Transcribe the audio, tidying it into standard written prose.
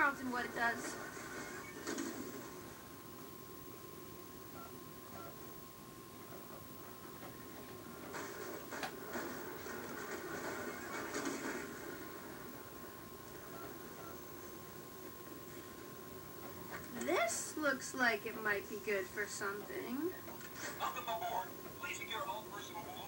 Carlton what it does. This looks like it might be good for something. Welcome aboard. Please secure all personal belongings.